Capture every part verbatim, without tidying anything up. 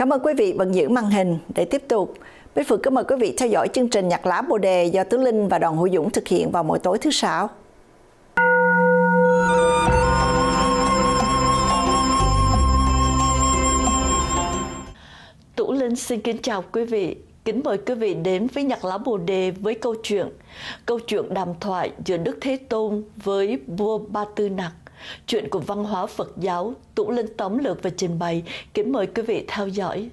Cảm ơn quý vị vẫn giữ màn hình để tiếp tục. Bích Phượng kính mời quý vị theo dõi chương trình Nhạc lá Bồ đề do Tứ Linh và Đoàn Hữu Dũng thực hiện vào mỗi tối thứ Sáu. Tứ Linh xin kính chào quý vị. Kính mời quý vị đến với Nhạc lá Bồ đề với câu chuyện Câu chuyện đàm thoại giữa Đức Thế Tôn với vua Ba Tư Nặc. Chuyện của văn hóa Phật giáo. Tứ Linh tóm lược và trình bày. Kính mời quý vị theo dõi.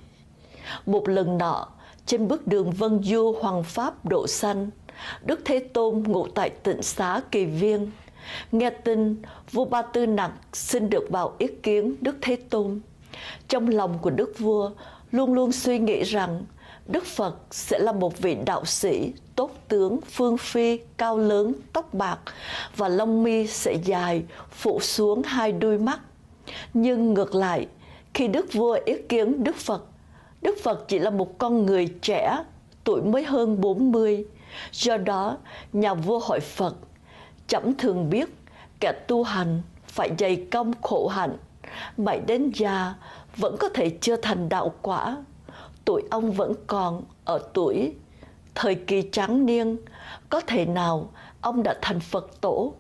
Một lần nọ, trên bước đường vân du hoàng pháp độ sanh, Đức Thế Tôn ngụ tại tịnh xá Kỳ Viên. Nghe tin vua Ba Tư Nặc xin được vào ý kiến Đức Thế Tôn. Trong lòng của đức vua luôn luôn suy nghĩ rằng Đức Phật sẽ là một vị đạo sĩ tốt tướng, phương phi, cao lớn, tóc bạc và lông mi sẽ dài phủ xuống hai đuôi mắt. Nhưng ngược lại, khi đức vua ý kiến Đức Phật, Đức Phật chỉ là một con người trẻ, tuổi mới hơn bốn mươi. Do đó, nhà vua hỏi Phật: "Trẫm thường biết kẻ tu hành phải dày công khổ hạnh, mãi đến già vẫn có thể chưa thành đạo quả. Tuổi ông vẫn còn ở tuổi thời kỳ tráng niên, có thể nào ông đã thành Phật tổ?"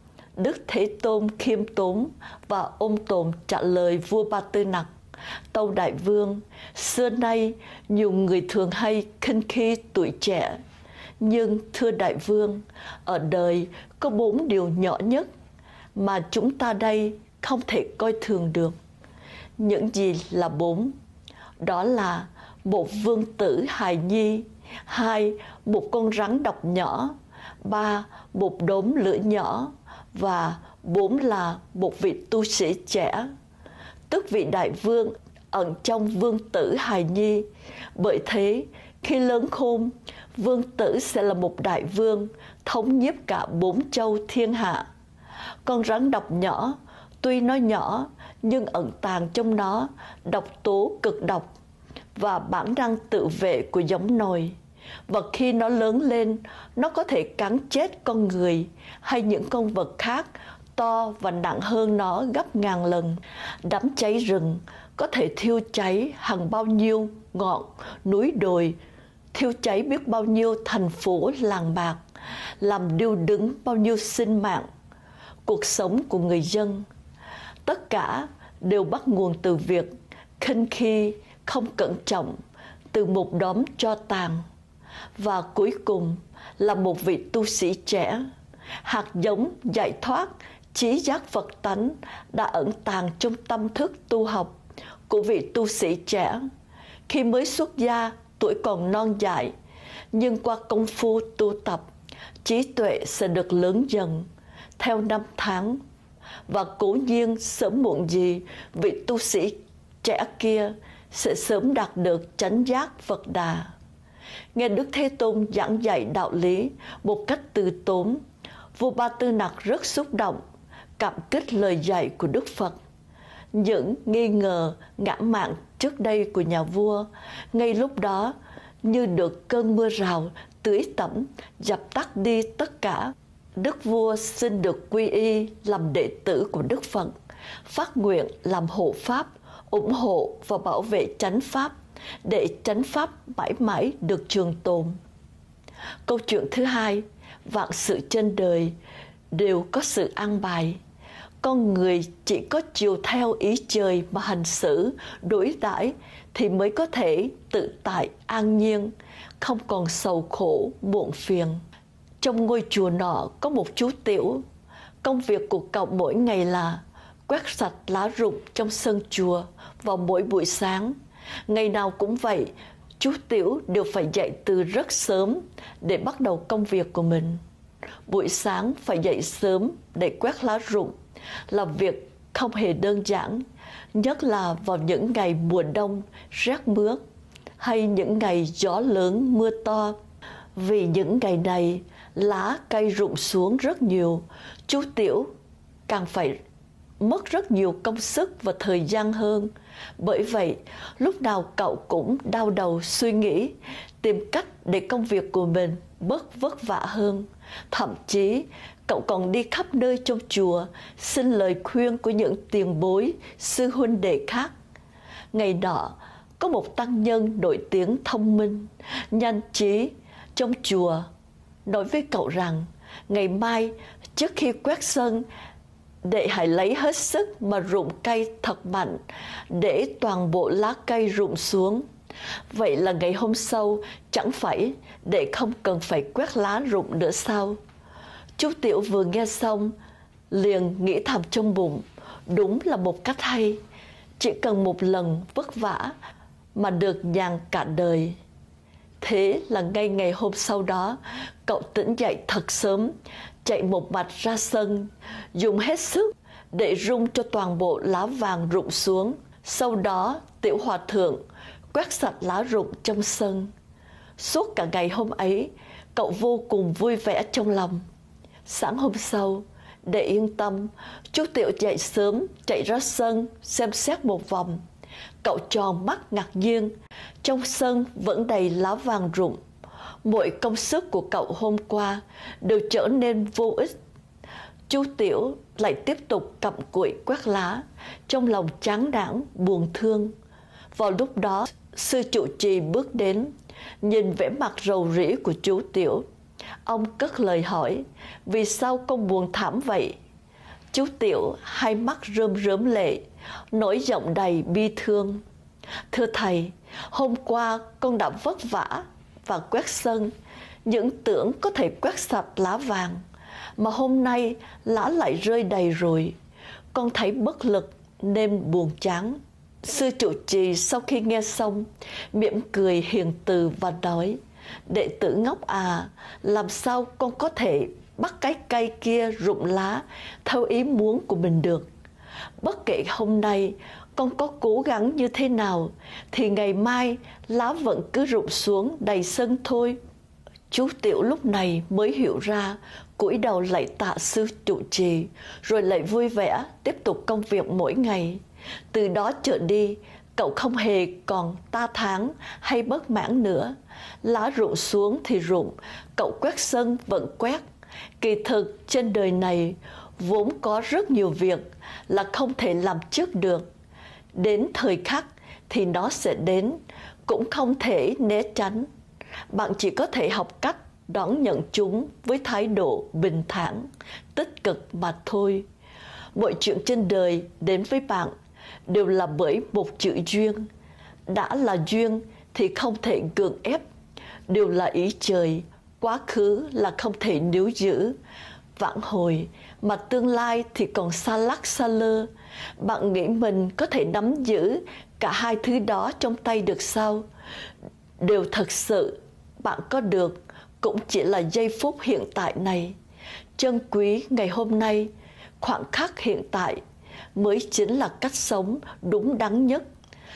Đức Thế Tôn khiêm tốn và ôn tồn trả lời vua Ba Tư Nặc: "Tâu đại vương, xưa nay nhiều người thường hay khinh khi tuổi trẻ, nhưng thưa đại vương, ở đời có bốn điều nhỏ nhất mà chúng ta đây không thể coi thường được." Những gì là bốn? Đó là: một vương tử hài nhi, hai một con rắn độc nhỏ, ba một đốm lửa nhỏ, và bốn là một vị tu sĩ trẻ. Tức vị đại vương ẩn trong vương tử hài nhi. Bởi thế, khi lớn khôn, vương tử sẽ là một đại vương thống nhiếp cả bốn châu thiên hạ. Con rắn độc nhỏ, tuy nó nhỏ nhưng ẩn tàng trong nó độc tố cực độc và bản năng tự vệ của giống nòi. Và khi nó lớn lên, nó có thể cắn chết con người hay những con vật khác to và nặng hơn nó gấp ngàn lần. Đám cháy rừng có thể thiêu cháy hàng bao nhiêu ngọn núi đồi, thiêu cháy biết bao nhiêu thành phố làng bạc, làm điêu đứng bao nhiêu sinh mạng, cuộc sống của người dân. Tất cả đều bắt nguồn từ việc khinh khi, không cẩn trọng, từ một đốm tro tàn. Và cuối cùng là một vị tu sĩ trẻ, hạt giống giải thoát trí giác Phật tánh đã ẩn tàng trong tâm thức tu học của vị tu sĩ trẻ. Khi mới xuất gia, tuổi còn non dại, nhưng qua công phu tu tập, trí tuệ sẽ được lớn dần theo năm tháng. Và cố nhiên sớm muộn gì, vị tu sĩ trẻ kia sẽ sớm đạt được chánh giác Phật Đà. Nghe Đức Thế Tôn giảng dạy đạo lý một cách từ tốn, vua Ba Tư Nặc rất xúc động, cảm kích lời dạy của Đức Phật. Những nghi ngờ ngã mạn trước đây của nhà vua, ngay lúc đó như được cơn mưa rào tưới tẩm, dập tắt đi tất cả. Đức vua xin được quy y làm đệ tử của Đức Phật, phát nguyện làm hộ pháp, ủng hộ và bảo vệ chánh pháp, để chánh pháp mãi mãi được trường tồn. Câu chuyện thứ hai: vạn sự trên đời đều có sự an bài. Con người chỉ có chiều theo ý trời mà hành xử, đối đãi thì mới có thể tự tại an nhiên, không còn sầu khổ muộn phiền. Trong ngôi chùa nọ có một chú Tiểu. Công việc của cậu mỗi ngày là quét sạch lá rụng trong sân chùa vào mỗi buổi sáng. Ngày nào cũng vậy, chú Tiểu đều phải dậy từ rất sớm để bắt đầu công việc của mình. Buổi sáng phải dậy sớm để quét lá rụng là việc không hề đơn giản, nhất là vào những ngày mùa đông rét mướt hay những ngày gió lớn mưa to. Vì những ngày này lá cây rụng xuống rất nhiều, chú Tiểu càng phải mất rất nhiều công sức và thời gian hơn. Bởi vậy, lúc nào cậu cũng đau đầu suy nghĩ, tìm cách để công việc của mình bớt vất vả hơn. Thậm chí, cậu còn đi khắp nơi trong chùa xin lời khuyên của những tiền bối, sư huynh đệ khác. Ngày nọ, có một tăng nhân nổi tiếng thông minh, nhanh trí trong chùa nói với cậu rằng ngày mai trước khi quét sân, đệ hãy lấy hết sức mà rụng cây thật mạnh để toàn bộ lá cây rụng xuống. Vậy là ngày hôm sau chẳng phải đệ không cần phải quét lá rụng nữa sao? Chú Tiểu vừa nghe xong liền nghĩ thầm trong bụng, đúng là một cách hay, chỉ cần một lần vất vả mà được nhàn cả đời. Thế là ngay ngày hôm sau đó, cậu tỉnh dậy thật sớm, chạy một mạch ra sân, dùng hết sức để rung cho toàn bộ lá vàng rụng xuống. Sau đó, Tiểu Hòa Thượng quét sạch lá rụng trong sân. Suốt cả ngày hôm ấy, cậu vô cùng vui vẻ trong lòng. Sáng hôm sau, để yên tâm, chú Tiểu dậy sớm, chạy ra sân, xem xét một vòng. Cậu tròn mắt ngạc nhiên, trong sân vẫn đầy lá vàng rụng. Mọi công sức của cậu hôm qua đều trở nên vô ích. Chú Tiểu lại tiếp tục cặm cụi quét lá, trong lòng chán nản buồn thương. Vào lúc đó, sư trụ trì bước đến, nhìn vẻ mặt rầu rĩ của chú Tiểu. Ông cất lời hỏi, vì sao con buồn thảm vậy? Chú Tiểu hai mắt rơm rớm lệ, nỗi giọng đầy bi thương. Thưa thầy, hôm qua con đã vất vả và quét sân, những tưởng có thể quét sạch lá vàng, mà hôm nay lá lại rơi đầy rồi. Con thấy bất lực nên buồn chán. Sư trụ trì sau khi nghe xong, mỉm cười hiền từ và nói, đệ tử ngốc à, làm sao con có thể bắt cái cây kia rụng lá theo ý muốn của mình được? Bất kể hôm nay con có cố gắng như thế nào, thì ngày mai lá vẫn cứ rụng xuống đầy sân thôi. Chú Tiểu lúc này mới hiểu ra, cúi đầu lạy tạ sư trụ trì, rồi lại vui vẻ tiếp tục công việc mỗi ngày. Từ đó trở đi, cậu không hề còn ta tháng hay bất mãn nữa. Lá rụng xuống thì rụng, cậu quét sân vẫn quét. Kỳ thực trên đời này vốn có rất nhiều việc là không thể làm trước được. Đến thời khắc thì nó sẽ đến, cũng không thể né tránh. Bạn chỉ có thể học cách đón nhận chúng với thái độ bình thản, tích cực mà thôi. Mọi chuyện trên đời đến với bạn đều là bởi một chữ duyên. Đã là duyên thì không thể gượng ép, đều là ý trời. Quá khứ là không thể níu giữ, vãn hồi, mà tương lai thì còn xa lắc xa lơ. Bạn nghĩ mình có thể nắm giữ cả hai thứ đó trong tay được sao? Điều thật sự bạn có được cũng chỉ là giây phút hiện tại này. Trân quý ngày hôm nay, khoảnh khắc hiện tại mới chính là cách sống đúng đắn nhất.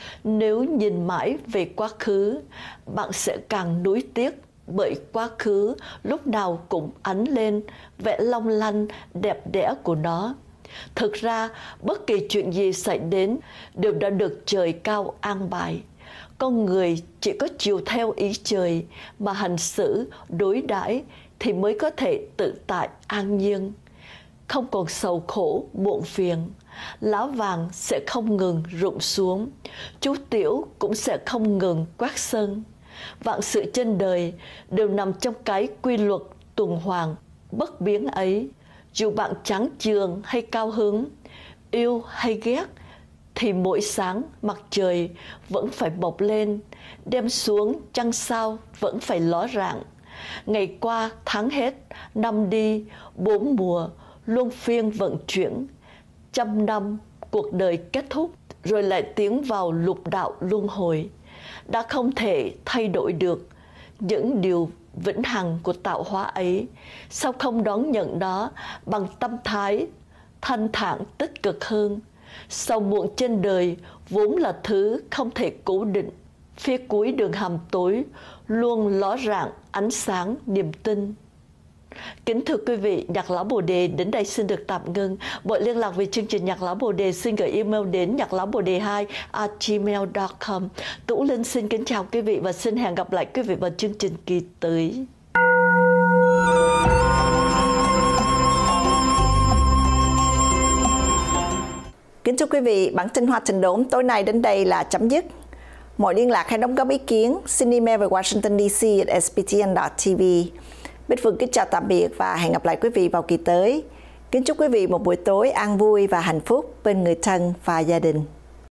Nếu nhìn mãi về quá khứ, bạn sẽ càng nuối tiếc, bởi quá khứ lúc nào cũng ánh lên vẻ long lanh đẹp đẽ của nó. Thực ra, bất kỳ chuyện gì xảy đến đều đã được trời cao an bài. Con người chỉ có chiều theo ý trời mà hành xử, đối đãi thì mới có thể tự tại an nhiên, không còn sầu khổ, muộn phiền. Lá vàng sẽ không ngừng rụng xuống, chú Tiểu cũng sẽ không ngừng quét sân. Vạn sự trên đời đều nằm trong cái quy luật tuần hoàn bất biến ấy. Dù bạn chán chường hay cao hứng, yêu hay ghét, thì mỗi sáng mặt trời vẫn phải bộc lên, đêm xuống trăng sao vẫn phải ló rạng. Ngày qua tháng hết, năm đi, bốn mùa luân phiên vận chuyển. Trăm năm cuộc đời kết thúc, rồi lại tiến vào lục đạo luân hồi. Đã không thể thay đổi được những điều vĩnh hằng của tạo hóa ấy, sao không đón nhận nó bằng tâm thái thanh thản tích cực hơn? Sầu muộn trên đời vốn là thứ không thể cố định. Phía cuối đường hầm tối luôn ló rạng ánh sáng niềm tin. Kính thưa quý vị, Nhạc Lão Bồ Đề đến đây xin được tạm ngưng. Mọi liên lạc về chương trình Nhạc Lão Bồ Đề xin gửi email đến nhạc lão bồ đề hai a gmail chấm com. Tú Linh xin kính chào quý vị và xin hẹn gặp lại quý vị vào chương trình kỳ tới. Kính chúc quý vị, bản tin Hoa Trình Đốn tối nay đến đây là chấm dứt. Mọi liên lạc hay đóng góp ý kiến xin email về washington d c at s b t n dot t v. Bích Phương kính chào tạm biệt và hẹn gặp lại quý vị vào kỳ tới. Kính chúc quý vị một buổi tối an vui và hạnh phúc bên người thân và gia đình.